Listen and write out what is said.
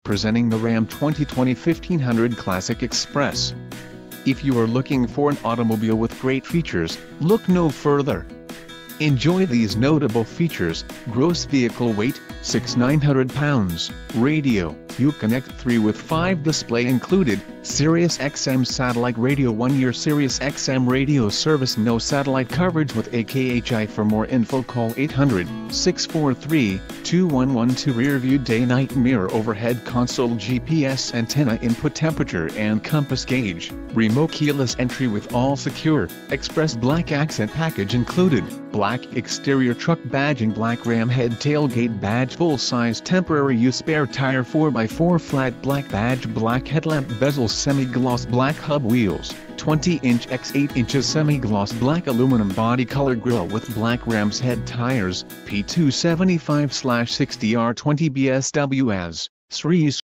presenting the Ram 2020 1500 Classic Express. If you are looking for an automobile with great features, look no further. Enjoy these notable features: gross vehicle weight, 6,900 pounds, radio, Uconnect 3 with 5 display included, Sirius XM satellite radio, 1-year Sirius XM radio service, no satellite coverage with AKHI. For more info call 800-643-2112. Rear view day-night mirror, overhead console, GPS antenna, input temperature and compass gauge, remote keyless entry with all secure, express black accent package included, black exterior truck badging, black Ram head tailgate badge, full-size temporary use spare tire, 4x4 flat black badge, black headlamp bezel, semi-gloss black hub wheels, 20-inch x 8 inches semi-gloss black aluminum body color grille with black Ram's head tires, P275/60R20 BSW as Sri